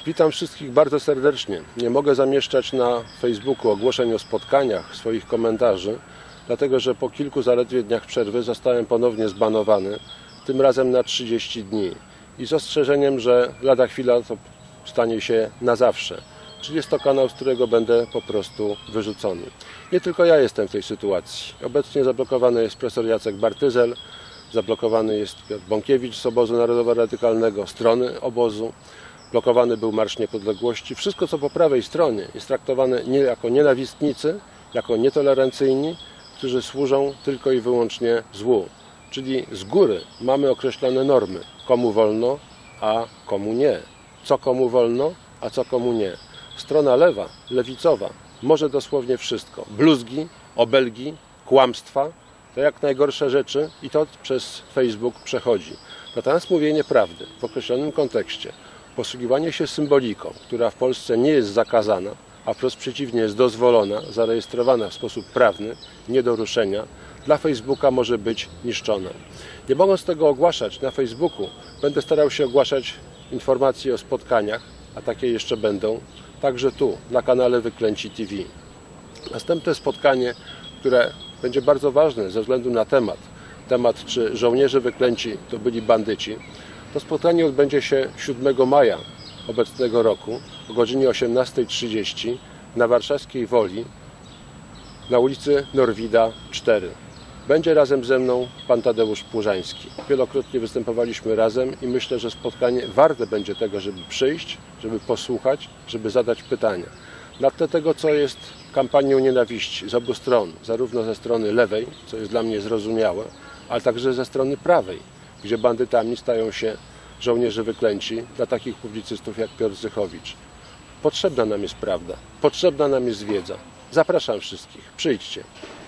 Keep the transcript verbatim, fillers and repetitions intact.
Witam wszystkich bardzo serdecznie. Nie mogę zamieszczać na Facebooku ogłoszeń o spotkaniach, swoich komentarzy, dlatego że po kilku zaledwie dniach przerwy zostałem ponownie zbanowany, tym razem na trzydzieści dni i z ostrzeżeniem, że lada chwila to stanie się na zawsze. Czyli jest to kanał, z którego będę po prostu wyrzucony. Nie tylko ja jestem w tej sytuacji. Obecnie zablokowany jest profesor Jacek Bartyzel, zablokowany jest Piotr Bąkiewicz z obozu narodowo-radykalnego, strony obozu. Blokowany był Marsz Niepodległości. Wszystko, co po prawej stronie, jest traktowane nie jako nienawistnicy, jako nietolerancyjni, którzy służą tylko i wyłącznie złu. Czyli z góry mamy określone normy, komu wolno, a komu nie. Co komu wolno, a co komu nie. Strona lewa, lewicowa, może dosłownie wszystko. Bluzgi, obelgi, kłamstwa, to jak najgorsze rzeczy i to przez Facebook przechodzi. Natomiast mówienie prawdy w określonym kontekście, posługiwanie się symboliką, która w Polsce nie jest zakazana, a wprost przeciwnie jest dozwolona, zarejestrowana w sposób prawny, nie do ruszenia, dla Facebooka może być niszczona. Nie mogąc tego ogłaszać na Facebooku, będę starał się ogłaszać informacje o spotkaniach, a takie jeszcze będą, także tu, na kanale Wyklęci T V. Następne spotkanie, które będzie bardzo ważne ze względu na temat, temat czy żołnierze wyklęci to byli bandyci, to spotkanie odbędzie się siódmego maja obecnego roku o godzinie osiemnastej trzydzieści na warszawskiej Woli na ulicy Norwida cztery. Będzie razem ze mną pan Tadeusz Płużański. Wielokrotnie występowaliśmy razem i myślę, że spotkanie warte będzie tego, żeby przyjść, żeby posłuchać, żeby zadać pytania. Na tle tego, co jest kampanią nienawiści z obu stron, zarówno ze strony lewej, co jest dla mnie zrozumiałe, ale także ze strony prawej, gdzie bandytami stają się żołnierze wyklęci dla takich publicystów jak Piotr Zychowicz. Potrzebna nam jest prawda, potrzebna nam jest wiedza. Zapraszam wszystkich, przyjdźcie.